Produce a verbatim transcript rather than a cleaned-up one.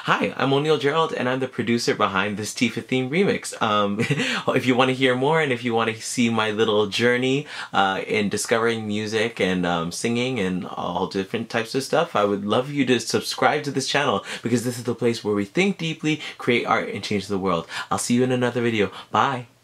Hi, I'm O'Neil Gerald, and I'm the producer behind this Tifa theme remix. Um, if you want to hear more, and if you want to see my little journey uh, in discovering music and um, singing and all different types of stuff, I would love you to subscribe to this channel, because this is the place where we think deeply, create art, and change the world. I'll see you in another video. Bye!